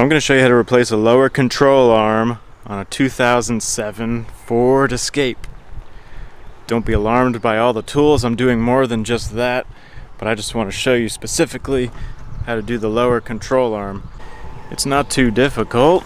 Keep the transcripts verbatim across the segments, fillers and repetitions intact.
I'm going to show you how to replace a lower control arm on a two thousand seven Ford Escape. Don't be alarmed by all the tools, I'm doing more than just that, but I just want to show you specifically how to do the lower control arm. It's not too difficult.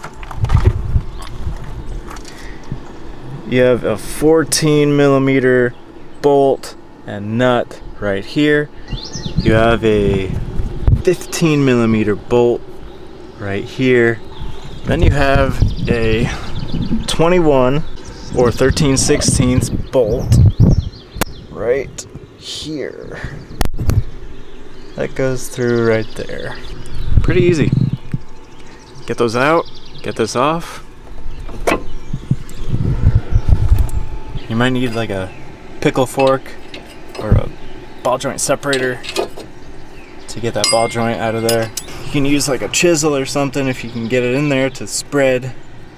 You have a fourteen millimeter bolt and nut right here. You have a fifteen millimeter bolt right here. Then you have a twenty-one or thirteen sixteenths bolt right here. That goes through right there. Pretty easy. Get those out, get this off. You might need like a pickle fork or a ball joint separator to get that ball joint out of there. You can use like a chisel or something if you can get it in there to spread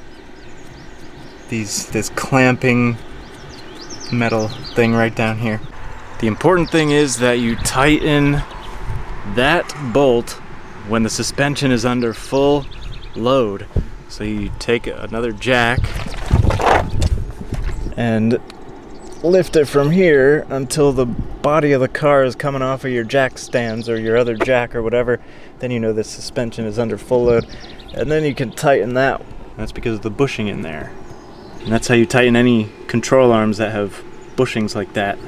these this clamping metal thing right down here. The important thing is that you tighten that bolt when the suspension is under full load. So you take another jack and lift it from here until the body of the car is coming off of your jack stands or your other jack or whatever. Then you know the suspension is under full load, and then you can tighten that. That's because of the bushing in there, and that's how you tighten any control arms that have bushings like that.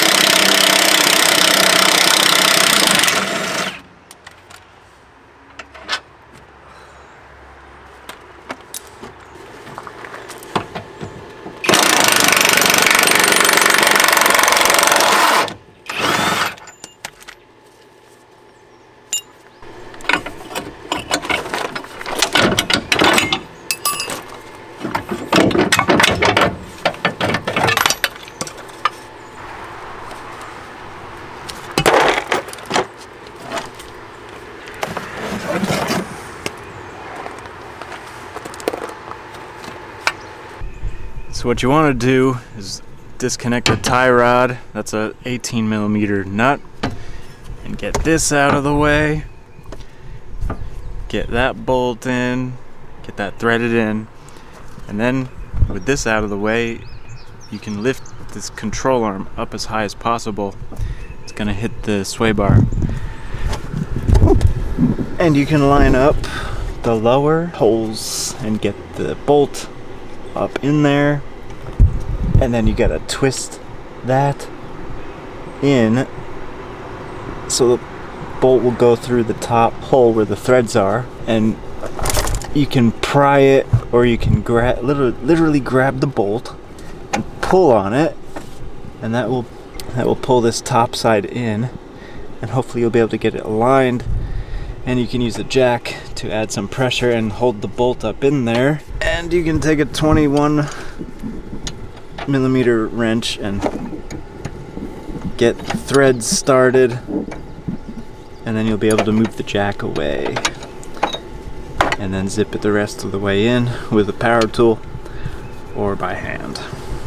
So what you want to do is disconnect the tie rod. That's a eighteen millimeter nut, and get this out of the way. Get that bolt in, get that threaded in, and then with this out of the way, you can lift this control arm up as high as possible. It's gonna hit the sway bar, and you can line up the lower holes and get the bolt up in there, and then you gotta twist that in so the bolt will go through the top hole where the threads are, and you can pry it, or you can grab literally, literally grab the bolt and pull on it, and that will that will pull this top side in, and hopefully you'll be able to get it aligned. And you can use a jack to add some pressure and hold the bolt up in there. And you can take a twenty-one millimeter wrench and get threads started, and then you'll be able to move the jack away and then zip it the rest of the way in with a power tool or by hand.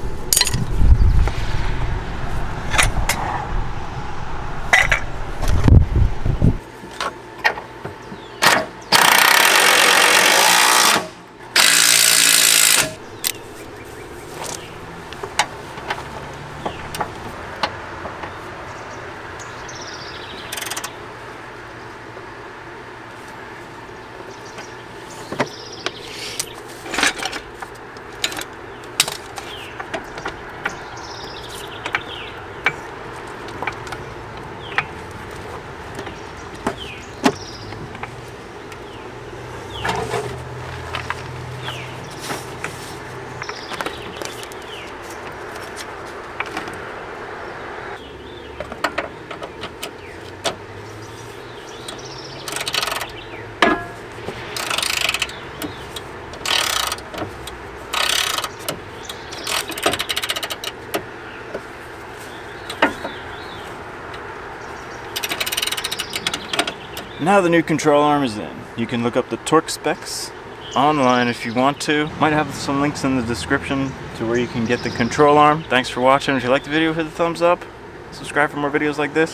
Now the new control arm is in. You can look up the torque specs online if you want to. Might have some links in the description to where you can get the control arm. Thanks for watching. If you liked the video, hit the thumbs up. Subscribe for more videos like this.